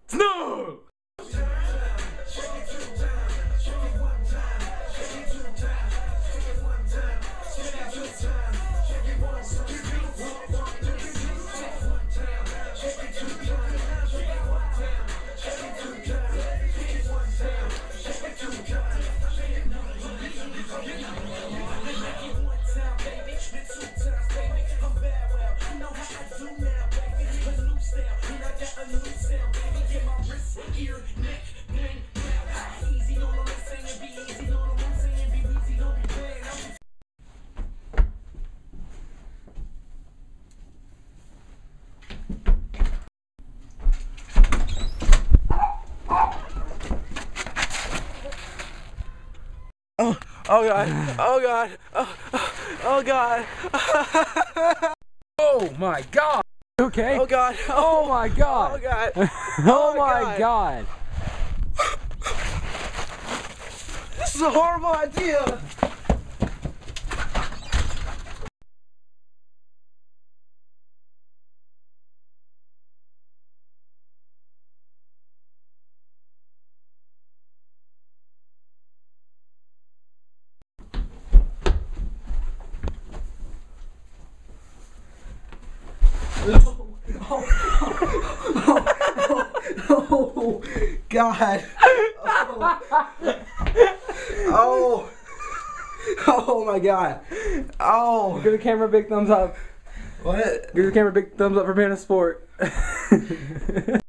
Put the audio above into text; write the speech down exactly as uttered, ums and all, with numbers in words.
No! Oh, oh god, oh god, oh, oh, oh god. Oh my god. Okay. Oh god. Oh, oh my god. Oh god. Oh, oh my god. god. This is a horrible idea. Oh, oh, oh, oh, God. Oh. Oh. Oh my God. Oh. Give the camera a big thumbs up. What? Give the camera a big thumbs up for being a sport.